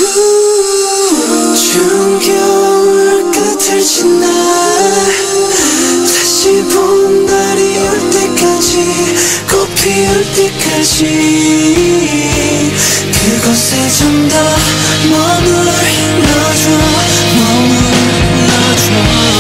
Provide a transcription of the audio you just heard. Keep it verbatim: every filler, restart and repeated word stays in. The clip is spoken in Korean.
추운 겨울 끝을 지나 다시 봄날이 올 때까지 꽃 피울 때까지 그곳에 좀 더 머물러줘 머물러줘